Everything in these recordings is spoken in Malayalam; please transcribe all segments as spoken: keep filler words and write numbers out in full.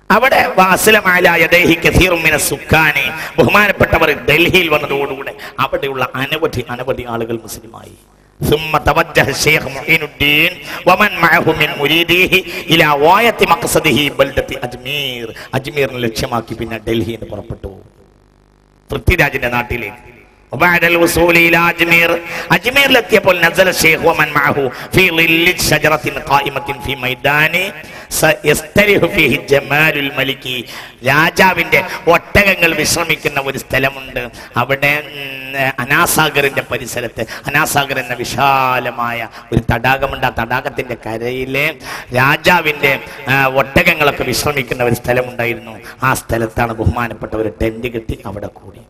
അവിടെ ബഹുമാനപ്പെട്ടവർ ഡൽഹിയിൽ വന്നതോടുകൂടെ അവിടെയുള്ള അനവധി അനവധി ആളുകൾ മുസ്ലിമായി. ثم توجه الشيخ معين الدين ومن معه من مريديه الى غايه مقصده بلده അജ്മീർ. അജ്മീറിനെ ലക്ഷ്യമാക്കി പിന്നെ ഡൽഹിയിൽ നിന്ന് പുറപ്പെട്ടു, പൃഥ്വിരാജിന്റെ നാട്ടിലേക്ക്. وبعد الوصول الى اجمير اجمير لتيപ്പോൾ نزل الشيخ ومن معه في ظل شجره قائمه في ميدان يستريح فيه جمال الملك. രാജാവിന്റെ ഒട്ടകങ്ങൾ വിശ്രമിക്കുന്ന ഒരു സ്ഥലമുണ്ട്. അവിടെ അനാസാഗറിന്റെ പരിസരത്ത്, അനാസാഗർ എന്ന വിശാലമായ ഒരു തടാകമുണ്ട്. ആ തടാകത്തിന്റെ കരയിലെ രാജാവിന്റെ ഒട്ടകങ്ങളൊക്കെ വിശ്രമിക്കുന്ന ഒരു സ്ഥലമുണ്ടായിരുന്നു. ആ സ്ഥലത്താണ് ബഹുമാനപ്പെട്ട ഒരു ടെന്റ് കെട്ടി അവിടെ കൂടി.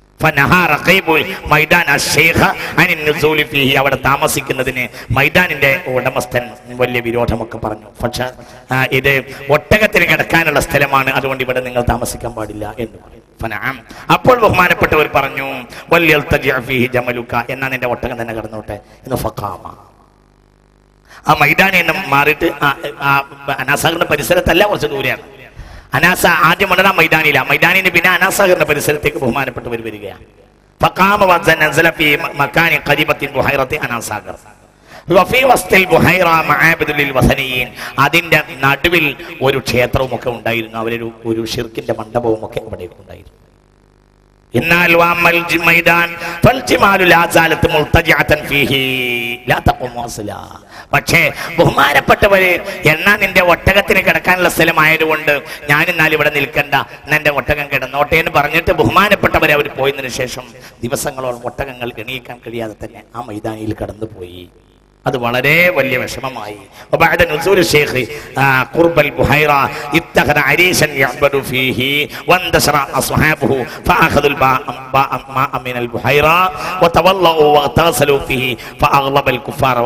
അവിടെ താമസിക്കുന്നതിന് മൈതാനിന്റെ ഉടമസ്ഥൻ വലിയ വിരോധമൊക്കെ പറഞ്ഞു. പക്ഷെ ഇത് ഒട്ടകത്തിന് കിടക്കാനുള്ള സ്ഥലമാണ്, അതുകൊണ്ട് ഇവിടെ നിങ്ങൾ താമസിക്കാൻ പാടില്ല എന്ന് പറഞ്ഞു. അപ്പോൾ ബഹുമാനപ്പെട്ടവർ പറഞ്ഞു, എന്നാ നിന്റെ ഒട്ടകം തന്നെ കിടന്നോട്ടെ എന്ന്. ഫഖാമ ആ മൈതാനിൽ നിന്നും മാറിയിട്ട് അനാസാഗറിന്റെ പരിസരത്തല്ല, കുറച്ച് ദൂരെയാണ്. അനാസ ആദ്യം ഉണ്ടത് മൈതാനിയില, മൈതാനിന് പിന്നെ അനാസാഗറിന്റെ പരിസരത്തേക്ക് ബഹുമാനപ്പെട്ടവർ വരികയാണ്. അതിന്റെ നടുവിൽ ഒരു ക്ഷേത്രവും ഒക്കെ ഉണ്ടായിരുന്നു. അവരൊരു ഒരു ഷിർക്കിന്റെ മണ്ഡപവും ഒക്കെ അവിടെ ഉണ്ടായിരുന്നു. എന്നാൽ പക്ഷേ ബഹുമാനപ്പെട്ടവര്, എന്നാ നിന്റെ ഒട്ടകത്തിന് കിടക്കാനുള്ള സ്ഥലമായതുകൊണ്ട് ഞാൻ എന്നാൽ ഇവിടെ നിൽക്കണ്ട, എന്നെ ഒട്ടകം കിടന്നോട്ടെ എന്ന് പറഞ്ഞിട്ട് ബഹുമാനപ്പെട്ടവരെ അവർ പോയതിനു ശേഷം ദിവസങ്ങളോളം ഒട്ടകങ്ങൾ എണീക്കാൻ കഴിയാതെ തന്നെ ആ മൈതാനിയിൽ കടന്നുപോയി. അത് വളരെ വലിയ വിഷമമായി. وبعد نزول الشيخ قرب البحيرة اتخذ عريشا يعبد فيه وانتشر أصحابه فأخذوا الماء من البحيرة وتولوا واغتسلوا فيه فأغلب الكفار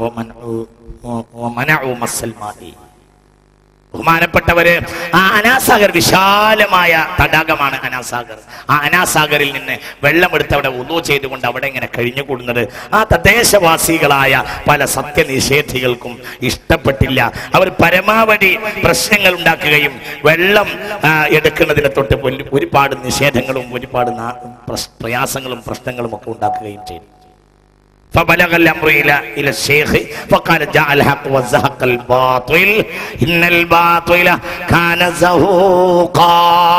ومنعوا مس الماء. ബഹുമാനപ്പെട്ടവര്, ആ അനാസാഗർ വിശാലമായ തടാകമാണ് അനാസാഗർ. ആ അനാസാഗറിൽ നിന്ന് വെള്ളമെടുത്ത് അവിടെ വുളൂ ചെയ്തുകൊണ്ട് അവിടെ ഇങ്ങനെ കഴിഞ്ഞുകൂടുന്നത് ആ തദ്ദേശവാസികളായ പല സത്യനിഷേധികൾക്കും ഇഷ്ടപ്പെട്ടില്ല. അവർ പരമാവധി പ്രശ്നങ്ങൾ ഉണ്ടാക്കുകയും വെള്ളം എടുക്കുന്നതിനെ തൊട്ട് ഒരുപാട് നിഷേധങ്ങളും ഒരുപാട് പ്രയാസങ്ങളും പ്രശ്നങ്ങളും ഒക്കെ ഉണ്ടാക്കുകയും ചെയ്തു. فبلغ الأمر إلى إلى الشيخ فقال جاء الحق وزهق الباطل إن الباطل كان زهوقا.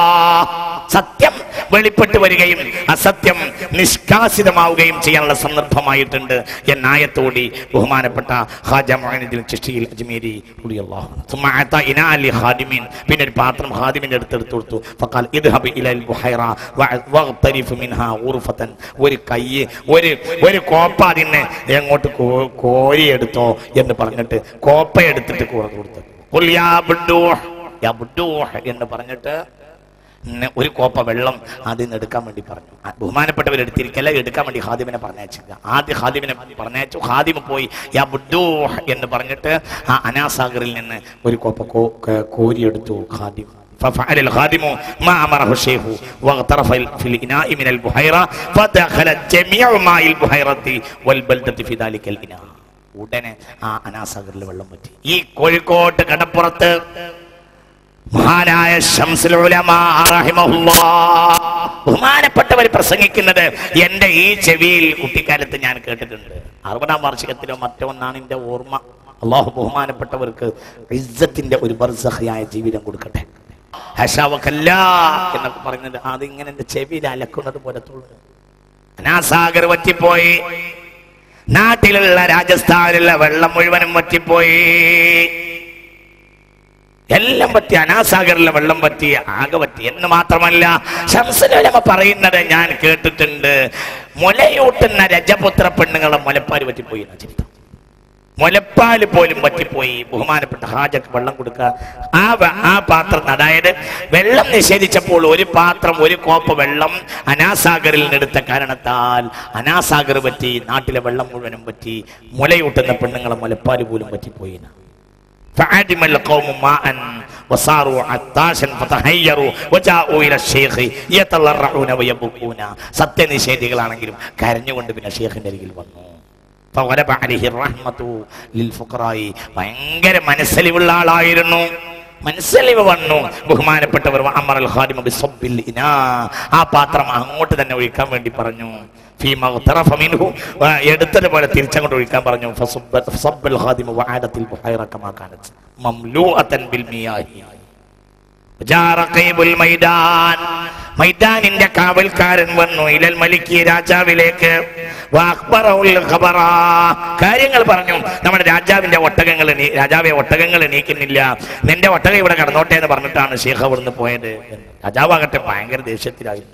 സത്യം വെളിപ്പെട്ടു വരികയും അസത്യം നിഷ്കാസിതമാവുകയും ചെയ്യാനുള്ള സന്ദർഭമായിട്ടുണ്ട് എന്നായത്തോടി ബഹുമാനപ്പെട്ട ഖാജ മുഈനുദ്ദീൻ ചിശ്തി അജ്മീരി റളിയല്ലാഹു അൻഹു ثم اعطى اناء لخادمين, പിന്നെ ഒരു പാത്രം ഖാദിമിന്റെ അടുത്ത് എടുത്തു കൊടുത്തു. فقال اذهب الى البحيره واغترف منها غرفه. ഒരു കൈ ഒരു ഒരു കോപ്പ അതിനെ എങ്ങോട്ട് കോരിയെടുത്തോ എന്ന് പറഞ്ഞിട്ട് കോപ്പ എടുത്തിട്ട് കൊടുത്തു. ഖുൽ യാ ബുദൂഹ് യാ ബുദൂഹ് എന്ന് പറഞ്ഞിട്ട് ഒരു കോപ്പ വെള്ളം അതിൽ നിന്ന് എടുക്കാൻ വേണ്ടി പറഞ്ഞു. ബഹുമാനപ്പെട്ടവർ എടുത്തിരിക്കല്ല, എടുക്കാൻ വേണ്ടി ഖാദിമിനെ പറഞ്ഞയച്ചില്ല. ആദ്യം ഖാദിമിനെ പറഞ്ഞയച്ചു. ഖാദിമ് പോയി യാ ബുദൂഹ് എന്ന് പറഞ്ഞിട്ട് ആ അനാസാഗറിൽ നിന്ന് ഒരു കോപ്പ കോരിയെടുത്തു ഖാദിം. ففعل الخادم ما امره الشيخ واغترف في الاناء من البحيره فدخل جميع ماء البحيره والبلده في ذلك الاناء. ഉടനെ ആ അനാസാഗറിൽ വെള്ളം പറ്റി. ഈ കോഴിക്കോട്ട് കടപ്പുറത്ത് മഹാനായ ശംസുൽ ഉലമാ റഹിമഹുല്ലാഹ് ബഹുമാനപ്പെട്ടവർ പ്രസംഗിക്കുന്നത് എന്റെ ഈ ചെവിയിൽ കുട്ടിക്കാലത്ത് ഞാൻ കേട്ടിട്ടുണ്ട്. അറുപതാം വാർഷികത്തിലോ മറ്റോ ഒന്നാണ് എന്റെ ഓർമ്മ. അള്ളാഹു ബഹുമാനപ്പെട്ടവർക്ക് ഇസ്സത്തിന്റെ ഒരു ബർസഖിയായ ജീവിതം കൊടുക്കട്ടെ. ഹശാവക്കല്ല എന്നൊക്കെ പറയുന്നത് അതിങ്ങനെ എന്റെ ചെവിയിൽ അലക്കുന്നത് പോലെ തോന്നുന്നു. അനാസാഗർ വറ്റിപ്പോയി. നാട്ടിലുള്ള രാജസ്ഥാനിലുള്ള വെള്ളം മുഴുവനും വറ്റിപ്പോയി. എല്ലാം പറ്റി, അനാസാഗറിലെ വെള്ളം പറ്റി, ആകെ പറ്റി എന്ന് മാത്രമല്ല ശംസുൽ ഉലമ പറയുന്നത് ഞാൻ കേട്ടിട്ടുണ്ട്, മുലയൂട്ടുന്ന രജപുത്ര പെണ്ണുങ്ങളെ മുലപ്പാല് പറ്റിപ്പോയി എന്ന ചരിത്രം. മുലപ്പാല് പോലും പറ്റിപ്പോയി. ബഹുമാനപ്പെട്ട ഹാജക്ക് വെള്ളം കൊടുക്കുക. ആ ആ പാത്രം, അതായത് വെള്ളം നിഷേധിച്ചപ്പോൾ ഒരു പാത്രം ഒരു കോപ്പ വെള്ളം അനാസാഗറിൽ നിന്നെടുത്ത കാരണത്താൽ അനാസാഗർ പറ്റി, നാട്ടിലെ വെള്ളം മുഴുവനും പറ്റി, മുലയൂട്ടുന്ന പെണ്ണുങ്ങളെ മുലപ്പാല് പോലും പറ്റിപ്പോയി. فعدم القوم ماء وصاروا عطاشا فتحيروا وجاءوا الى الشيخ يتضرعون ويبكون. സത്യനിഷേധികളാണെങ്കിലും കരഞ്ഞുകൊണ്ട് പിന്നെ ഷേഖിന്റെ അരികിൽ വന്നു. فغلب عليه الرحمة للفقراء. ഭയങ്കര മനസ്സലിവുള്ള ആളായിരുന്നു. മനസ്സിലിവ് വന്നു. ബഹുമാനപ്പെട്ടവർ അമറൽ ഖാദിമ ബിസബ്ബിൽ ഇനാ, ആ പാത്രം അങ്ങോട്ട് തന്നെ ഒഴിക്കാൻ വേണ്ടി പറഞ്ഞു. ഫീമാ തറഫ മിൻഹു, എടുത്തതുപോലെ തിരിച്ചങ്ങോട്ട് ഒഴിക്കാൻ പറഞ്ഞു. ഫസബ്ബൽ ഖാദിമ വഅദത്തിൽ ബുഹൈറ കമാ കാനത് മംലൂഅതൻ ബിൽ മിയാഹി. മൈദാൻ, മൈദാനിന്റെ കാവൽക്കാരൻ വന്നു. ഇലൽ മലിക്കി, രാജാവിലേക്ക്. കാര്യങ്ങൾ പറഞ്ഞു. നമ്മുടെ രാജാവിന്റെ ഒട്ടകങ്ങൾ, രാജാവെ ഒട്ടകങ്ങൾ എണീക്കുന്നില്ല, നിന്റെ ഒട്ടകം ഇവിടെ കടന്നോട്ടെ എന്ന് പറഞ്ഞിട്ടാണ് ശേഖ അവിടുന്ന് പോയത്. രാജാവാകട്ടെ ഭയങ്കര ദേഷ്യത്തിലായിരുന്നു.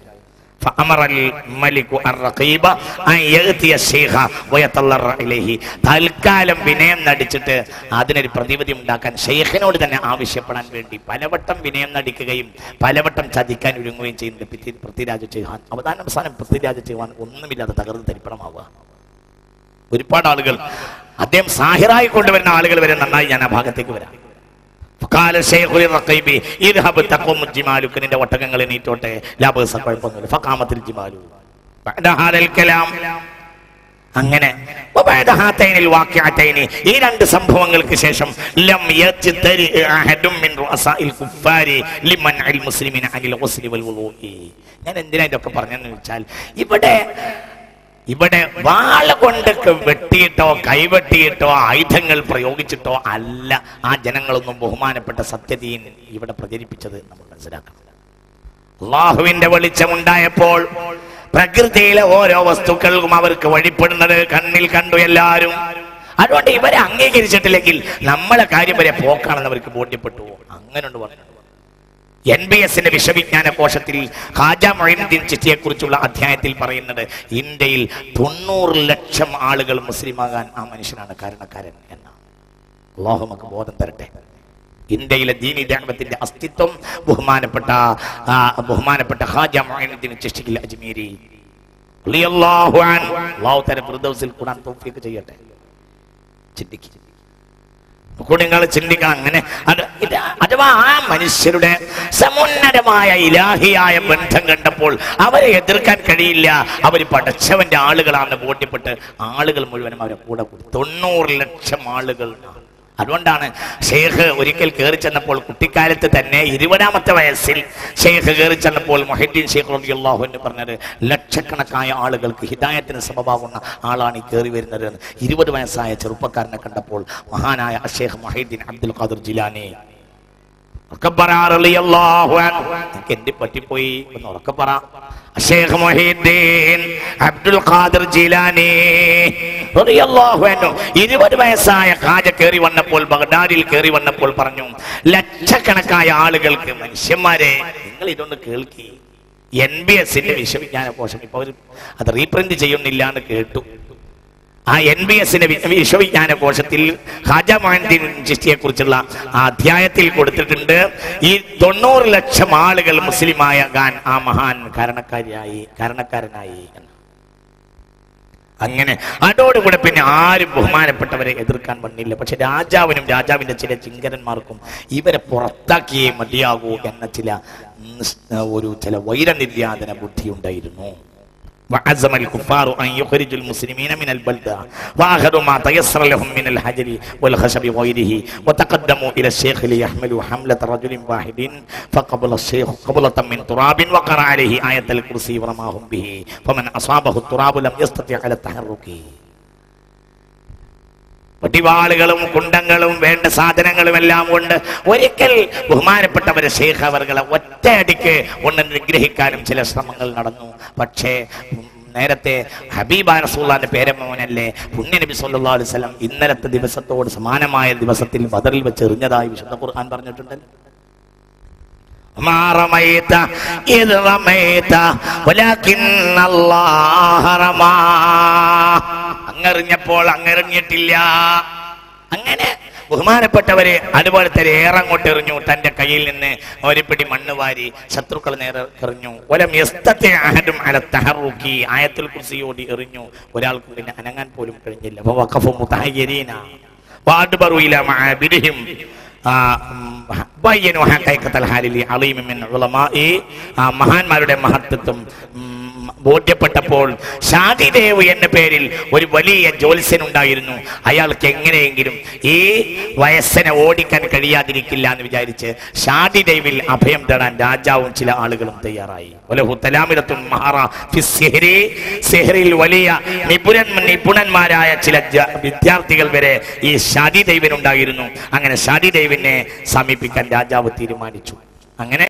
തൽക്കാലം വിനയം നടിച്ചിട്ട് അതിനൊരു പ്രതിവിധി ഉണ്ടാക്കാൻ ഷെയ്ഖിനോട് തന്നെ ആവശ്യപ്പെടാൻ വേണ്ടി പലവട്ടം വിനയം നടിക്കുകയും പലവട്ടം ചതിക്കാൻ ഒരുങ്ങുകയും ചെയ്യുന്നത് പൃഥ്വിരാജ് ചൗഹാൻ. അവസാനം അവസാനം പൃഥ്വിരാജ് ചൗഹാൻ ഒന്നുമില്ലാതെ തകർന്ന് തരിപ്പണമാവുക. ഒരുപാട് ആളുകൾ, അദ്ദേഹം സാഹിറായി കൊണ്ടുവരുന്ന ആളുകൾ വരെ നന്നായി ഞാൻ ആ ഭാഗത്തേക്ക് വരാം. നിന്റെ ഒട്ടകങ്ങൾ എണീറ്റോട്ടെ, ലാഭസ കുഴപ്പമൊന്നുമില്ല. ഫഖാമത്തിൽ ജിമാലു. അങ്ങനെ ഈ രണ്ട് സംഭവങ്ങൾക്ക് ശേഷം ഞാൻ എന്തിനാ ഇതൊക്കെ പറഞ്ഞെന്ന് വെച്ചാൽ, ഇവിടെ ഇവിടെ വാള കൊണ്ട് വെട്ടിയിട്ടോ കൈവെട്ടിയിട്ടോ ആയുധങ്ങൾ പ്രയോഗിച്ചിട്ടോ അല്ല ആ ജനങ്ങളൊന്നും ബഹുമാനപ്പെട്ട സത്യദീൻ ഇവിടെ പ്രചരിപ്പിച്ചത് നമ്മൾ മനസ്സിലാക്കണം. അള്ളാഹുവിന്റെ വെളിച്ചമുണ്ടായപ്പോൾ പ്രകൃതിയിലെ ഓരോ വസ്തുക്കൾക്കും അവർക്ക് വഴിപ്പെടുന്നത് കണ്ണിൽ കണ്ടു എല്ലാവരും. അതുകൊണ്ട് ഇവരെ അംഗീകരിച്ചിട്ടില്ലെങ്കിൽ നമ്മളെ കാര്യം വരെ പോക്കാണെന്ന് അവർക്ക് ബോധ്യപ്പെട്ടു. അങ്ങനെ ഉണ്ട് പറഞ്ഞു. എൻ ബി എസിന്റെ വിശ്വവിജ്ഞാന കോശത്തിൽ ഖാജ മൊയ്നുദ്ദീൻ ചിശ്തിയെ കുറിച്ചുള്ള അധ്യായത്തിൽ പറയുന്നത്, ഇന്ത്യയിൽ തൊണ്ണൂറ് ലക്ഷം ആളുകൾ മുസ്ലിമാകാൻ ആ മനുഷ്യനാണ് കാരണക്കാരൻ എന്ന. അല്ലാഹു നമുക്ക് ബോധം തരട്ടെ. ഇന്ത്യയിലെ ദീനി ദഅവത്തിന്റെ അസ്തിത്വം ബഹുമാനപ്പെട്ട ബഹുമാനപ്പെട്ട ഖാജ മൊയ്നുദ്ദീൻ ചിശ്തി അജ്മീരി റളിയല്ലാഹു അൻഹു, അല്ലാഹു തആല ഫിർദൗസിൽ ഖുർആൻ തൗഫീഖ് ചെയ്യട്ടെ. ചിന്തിക്കുക, നിങ്ങൾ ചിന്തിക്കണം. അങ്ങനെ അഥവാ ആ മനുഷ്യരുടെ സമുന്നതമായ ഇലാഹിയായ ബന്ധം കണ്ടപ്പോൾ അവരെ എതിർക്കാൻ കഴിയില്ല. അവർ പടച്ചവന്റെ ആളുകളാണെന്ന് ബോധ്യപ്പെട്ട് ആളുകൾ മുഴുവനും അവരെ കൂടെ കൂടി. തൊണ്ണൂറ് ലക്ഷം ആളുകൾ. അതുകൊണ്ടാണ് ഷെയ്ഖ് ഒരിക്കൽ കയറി ചെന്നപ്പോൾ, കുട്ടിക്കാലത്ത് തന്നെ ഇരുപതാമത്തെ വയസ്സിൽ ഷെയ്ഖ് കയറി ചെന്നപ്പോൾ മുഹീദ്ദീൻ ഷെയ്ഖ് റളിയല്ലാഹു അൻഹു പറഞ്ഞത്, ലക്ഷക്കണക്കായ ആളുകൾക്ക് ഹിദായത്തിന് സബബാവുന്ന ആളാണ് ഈ കയറി വരുന്നത് എന്ന്. ഇരുപത് വയസ്സായ ചെറുപ്പക്കാരനെ കണ്ടപ്പോൾ മഹാനായ ഷെയ്ഖ് മുഹീദ്ദീൻ അബ്ദുൽ ഖാദിർ ജിലാനി എന്റെ പറ്റിപ്പോയി ഒന്ന് ഉറക്കെ പറ. ഷെയ്ഖ് മുഹീദ്ദീൻ അബ്ദുൽ ഖാദിർ ജിലാനി റളിയല്ലാഹു അൻഹു ഇരുപത് വയസ്സായ ഖാജ കയറി വന്നപ്പോൾ, ബഗ്ദാദിൽ കയറി വന്നപ്പോൾ പറഞ്ഞു, ലക്ഷക്കണക്കായ ആളുകൾക്ക്, മനുഷ്യന്മാരെ നിങ്ങൾ ഇതൊന്ന് കേൾക്കി. എൻ ബി എസിന്റെ വിശ്വവിജ്ഞാന കോശം ഇപ്പൊ അവർ അത് റീപ്രിന്റ് ചെയ്യുന്നില്ല എന്ന് കേട്ടു. ആ എൻ ബി എസിന്റെ വിശ്വവിജ്ഞാന കോശത്തിൽ ഖാജ മൊയ്നുദ്ദീൻ ചിശ്തിയെ കുറിച്ചുള്ള ആ അധ്യായത്തിൽ കൊടുത്തിട്ടുണ്ട്, ഈ തൊണ്ണൂറ് ലക്ഷം ആളുകൾ മുസ്ലിമാകാൻ ആ മഹാൻ കാരണക്കാരിയായി കാരണക്കാരനായി എന്ന്. അങ്ങനെ അതോടുകൂടെ പിന്നെ ആരും ബഹുമാനപ്പെട്ടവരെ എതിർക്കാൻ വന്നില്ല. പക്ഷെ രാജാവിനും രാജാവിന്റെ ചില ചിങ്കരന്മാർക്കും ഇവരെ പുറത്താക്കിയേ മതിയാകൂ എന്ന ചില ഒരു ചില വൈരനിര്യാതന ബുദ്ധി ഉണ്ടായിരുന്നു. وعزم الكفار أن يخرجوا المسلمين من البلدة وأخذوا ما تيسر لهم من الحجر والخشب وغيره وتقدموا إلى الشيخ ليحملوا حملة رجل واحد فقبل الشيخ قبلة من تراب وقرأ عليه آية الكرسي ورماهم به فمن أصابه التراب لم يستطع على التحرك. വടിവാളുകളും കുണ്ടങ്ങളും വേണ്ട സാധനങ്ങളും എല്ലാം കൊണ്ട് ഒരിക്കൽ ബഹുമാനപ്പെട്ടവരെ ശൈഖ് അവർകളെ ഒറ്റയടിക്ക് ഒന്ന് നിഗ്രഹിക്കാനും ചില ശ്രമങ്ങൾ നടന്നു. പക്ഷേ നേരത്തെ ഹബീബായ റസൂലുള്ളാഹിന്റെ പേരമോനല്ലേ പുണ്യ നബി സല്ലല്ലാഹു അലൈഹി വസല്ലം ഇന്നലത്തെ ദിവസത്തോട് സമാനമായ ദിവസത്തിൽ ബദറിൽ വെച്ച് എറിഞ്ഞതായി വിശുദ്ധ ഖുർആൻ പറഞ്ഞിട്ടുണ്ട്. അങ്ങെറിഞ്ഞപ്പോൾ അങ്ങെറിഞ്ഞിട്ടില്ല. അങ്ങനെ ബഹുമാനപ്പെട്ടവരെ അതുപോലെ തന്നെ ഏറങ്ങോട്ട് എറിഞ്ഞു. തന്റെ കയ്യിൽ നിന്ന് ഒരിപ്പിടി മണ്ണ് വാരി ശത്രുക്കൾ നേരെ എറിഞ്ഞു. ആയത്തുൽ കുർസിയോടി എറിഞ്ഞു. ഒരാൾക്കും പിന്നെ അനങ്ങാൻ പോലും കഴിഞ്ഞില്ല. മഹാന്മാരുടെ മഹത്വം ബോധ്യപ്പെട്ടപ്പോൾ ഷാദിദേവ് എന്ന പേരിൽ ഒരു വലിയ ജ്യോത്സ്യൻ ഉണ്ടായിരുന്നു. അയാൾക്ക് എങ്ങനെയെങ്കിലും ഈ വയസ്സനെ ഓടിക്കാൻ കഴിയാതിരിക്കില്ല എന്ന് വിചാരിച്ച് ഷാദിദേവിൽ അഭയം തേടാൻ രാജാവും ചില ആളുകളും തയ്യാറായി. സിഹ്റിൽ വലിയ നിപുണൻ നിപുണന്മാരായ ചില വിദ്യാർത്ഥികൾ വരെ ഈ ഷാദിദേവിനുണ്ടായിരുന്നു. അങ്ങനെ ഷാദിദേവിനെ സമീപിക്കാൻ രാജാവ് തീരുമാനിച്ചു. അങ്ങനെ